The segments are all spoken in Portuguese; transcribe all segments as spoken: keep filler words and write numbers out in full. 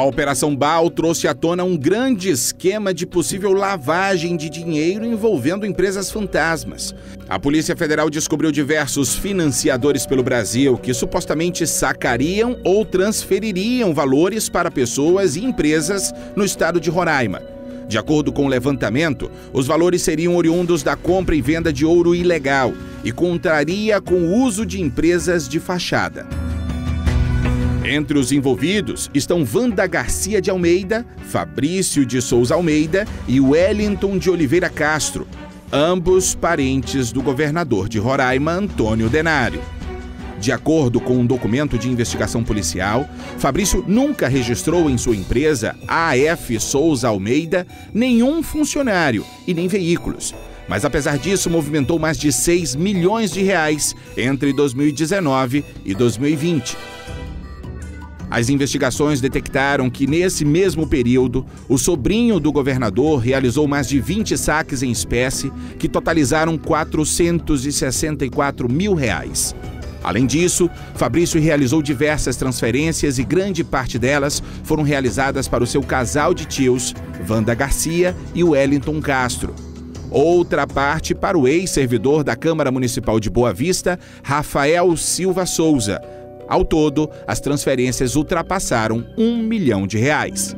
Operação Bal trouxe à tona um grande esquema de possível lavagem de dinheiro envolvendo empresas fantasmas. A Polícia Federal descobriu diversos financiadores pelo Brasil que supostamente sacariam ou transfeririam valores para pessoas e empresas no estado de Roraima. De acordo com o levantamento, os valores seriam oriundos da compra e venda de ouro ilegal e contraria com o uso de empresas de fachada. Entre os envolvidos estão Wanda Garcia de Almeida, Fabrício de Souza Almeida e Wellington de Oliveira Castro, ambos parentes do governador de Roraima, Antônio Denário. De acordo com um documento de investigação policial, Fabrício nunca registrou em sua empresa, A F Souza Almeida, nenhum funcionário e nem veículos. Mas, apesar disso, movimentou mais de seis milhões de reais entre dois mil e dezenove e dois mil e vinte. As investigações detectaram que, nesse mesmo período, o sobrinho do governador realizou mais de vinte saques em espécie, que totalizaram quatrocentos e sessenta e quatro mil reais. Além disso, Fabrício realizou diversas transferências e grande parte delas foram realizadas para o seu casal de tios, Wanda Garcia e Wellington Castro. Outra parte para o ex-servidor da Câmara Municipal de Boa Vista, Rafael Silva Souza. Ao todo, as transferências ultrapassaram um milhão de reais.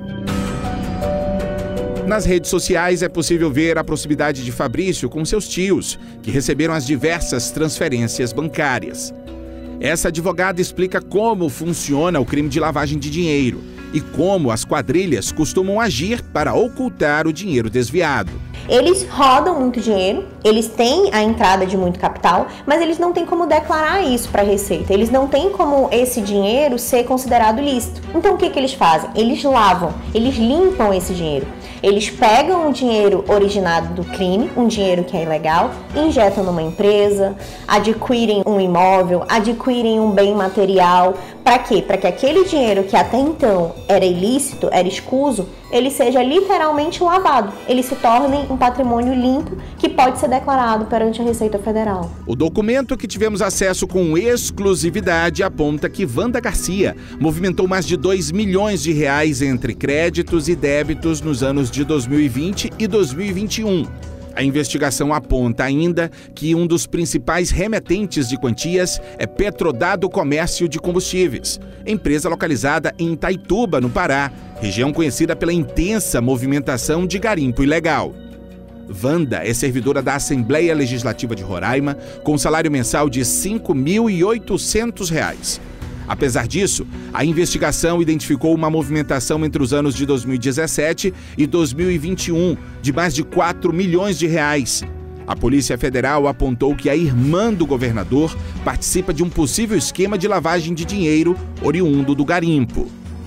Nas redes sociais é possível ver a proximidade de Fabrício com seus tios, que receberam as diversas transferências bancárias. Essa advogada explica como funciona o crime de lavagem de dinheiro e como as quadrilhas costumam agir para ocultar o dinheiro desviado. Eles rodam muito dinheiro, eles têm a entrada de muito capital, mas eles não têm como declarar isso para a Receita. Eles não têm como esse dinheiro ser considerado lícito. Então o que, que eles fazem? Eles lavam, eles limpam esse dinheiro. Eles pegam o dinheiro originado do crime, um dinheiro que é ilegal, injetam numa empresa, adquirem um imóvel, adquirem um bem material. Para quê? Para que aquele dinheiro que até então era ilícito, era escuso, ele seja literalmente lavado. Ele se torne um patrimônio limpo que pode ser declarado perante a Receita Federal. O documento que tivemos acesso com exclusividade aponta que Wanda Garcia movimentou mais de dois milhões de reais entre créditos e débitos nos anos de dois mil e vinte e dois mil e vinte e um. A investigação aponta ainda que um dos principais remetentes de quantias é Petrodado Comércio de Combustíveis, empresa localizada em Itaituba, no Pará, região conhecida pela intensa movimentação de garimpo ilegal. Wanda é servidora da Assembleia Legislativa de Roraima, com salário mensal de cinco mil e oitocentos reais. Apesar disso, a investigação identificou uma movimentação entre os anos de dois mil e dezessete e dois mil e vinte e um de mais de quatro milhões de reais. A Polícia Federal apontou que a irmã do governador participa de um possível esquema de lavagem de dinheiro oriundo do garimpo.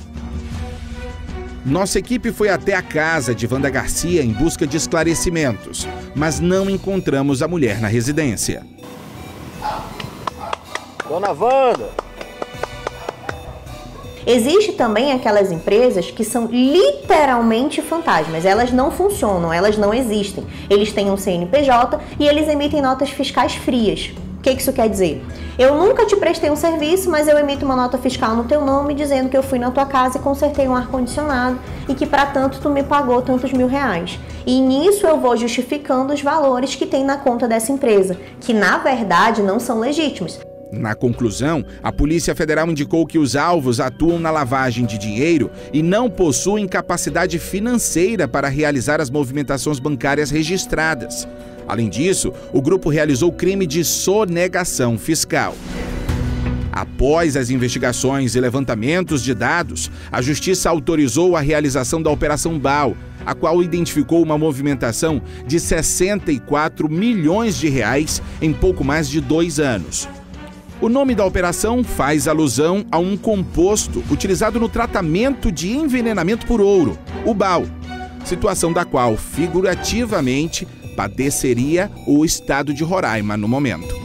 Nossa equipe foi até a casa de Wanda Garcia em busca de esclarecimentos, mas não encontramos a mulher na residência. Dona Wanda! Existe também aquelas empresas que são literalmente fantasmas, elas não funcionam, elas não existem. Eles têm um C N P J e eles emitem notas fiscais frias. O que isso quer dizer? Eu nunca te prestei um serviço, mas eu emito uma nota fiscal no teu nome dizendo que eu fui na tua casa e consertei um ar-condicionado e que para tanto tu me pagou tantos mil reais. E nisso eu vou justificando os valores que tem na conta dessa empresa, que na verdade não são legítimos. Na conclusão, a Polícia Federal indicou que os alvos atuam na lavagem de dinheiro e não possuem capacidade financeira para realizar as movimentações bancárias registradas. Além disso, o grupo realizou crime de sonegação fiscal. Após as investigações e levantamentos de dados, a Justiça autorizou a realização da Operação Bal, a qual identificou uma movimentação de sessenta e quatro milhões de reais em pouco mais de dois anos. O nome da operação faz alusão a um composto utilizado no tratamento de envenenamento por ouro, o Bal, situação da qual, figurativamente, padeceria o estado de Roraima no momento.